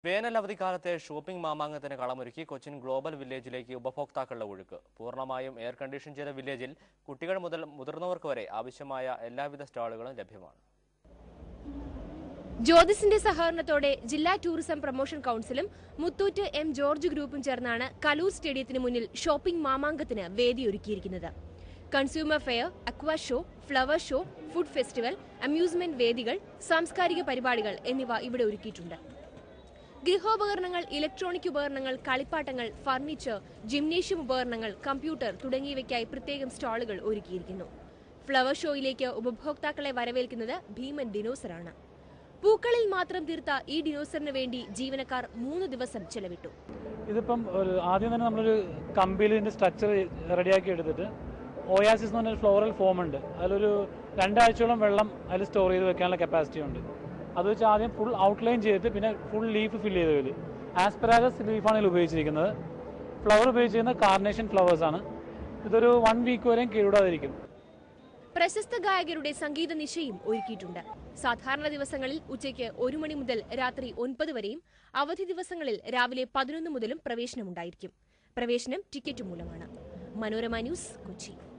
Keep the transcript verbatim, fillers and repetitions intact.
വേനലവധിക്കാലത്തെ shopping മാമാങ്കത്തിന് കളമൊരുക്കി Cochin global വില്ലേജിലേക്ക് ഉപഭോക്താക്കളുടെ ഒഴുക്ക്. പൂർണ്ണമായും എയർ കണ്ടീഷൻ ചെയ്ത വില്ലേജിൽ കുട്ടികൾ മുതൽ മുതിർന്നവർക്ക് വരെ ആവശ്യമായ എല്ലാവിധ സ്റ്റാളുകളും ലഭ്യമാണ്. ജ്യോതിസിന്റെ സഹകരണത്തോടെ ജില്ലാ ടൂറിസം പ്രൊമോഷൻ കൌൺസിലും മുത്തൂറ്റ് എം ജോർജ് ഗ്രൂപ്പും ചേർന്നാണ് കലൂർ സ്റ്റേഡിയത്തിന് മുന്നിൽ ഷോപ്പിംഗ് മാമാങ്കത്തിന് വേദിയൊരുക്കിയിരിക്കുന്നത്. Consumer fair, aqua show, flower show, food festival, amusement വേദികൾ, സാംസ്കാരിക പരിപാടികൾ എന്നിവ ഇവിടെ ഒരുക്കിയിട്ടുണ്ട്. ഗൃഹോപകരണങ്ങൾ, ഇലക്ട്രോണിക് ഉപകരണങ്ങൾ, കളിപ്പാട്ടങ്ങൾ, ഫർണിച്ചർ, ജിംനേഷ്യം ഉപകരണങ്ങൾ, കമ്പ്യൂട്ടർ തുടങ്ങിയവയ്ക്കായി പ്രത്യേകം സ്റ്റാളുകൾ ഒരുക്കിയിരിക്കുന്നു. ഫ്ലവർ ഷോയിലേക്ക് ഉപഭോക്താക്കളെ വരവേൽക്കുന്നത് ഭീമൻ ഡിനോസറാണ്. പൂക്കളിൽ മാത്രം തീർത്ത ഈ ഡിനോസറിന് വേണ്ടി ജീവനക്കാർ മൂന്ന് ദിവസം ചെലവിട്ടു. ഇതിപ്പം ആദ്യം തന്നെ നമ്മളൊരു കമ്പിയിൽ ഇതിന്റെ സ്ട്രക്ചർ റെഡിയാക്കി എടുത്തിട്ട് ഓയാസിസ് എന്ന് പറഞ്ഞൊരു ഫ്ലോറൽ ഫോം ഉണ്ട്. അതിലൊരു രണ്ടാഴ്ചയോളം വെള്ളം അതിൽ സ്റ്റോർ ചെയ്ത് വെക്കാനുള്ള കപ്പാസിറ്റി ഉണ്ട്. അത് വെച്ച് ആദ്യം ഫുൾ ഔട്ട്ലൈൻ ചെയ്തിട്ട് പിന്നെ ഫുൾ ലീഫ് ഫില്ല് ചെയ്ത് വരും. ആസ്പെരാഗസ് ലീഫാണ് ഇതിൽ ഉപയോഗിച്ചിരിക്കുന്നത്. ഫ്ലവർ ഉപയോഗിച്ചിരിക്കുന്നത് കാർണേഷൻ ഫ്ലവേഴ്സാണ്. ഇതൊരു വൺ വീക്ക് വരെയും കേടുകൂടാതിരിക്കും. പ്രശസ്ത ഗായകരുടെ സംഗീത നിശയും ഒരുക്കിയിട്ടുണ്ട്. സാധാരണ ദിവസങ്ങളിൽ ഉച്ചയ്ക്ക് ഒരു മണി മുതൽ രാത്രി ഒൻപത് വരെയും അവധി ദിവസങ്ങളിൽ രാവിലെ പതിനൊന്ന് മുതലും പ്രവേശനമുണ്ടായിരിക്കും. പ്രവേശനം ടിക്കറ്റ് മൂലമാണ്. മനോരമ ന്യൂസ്, കൊച്ചി.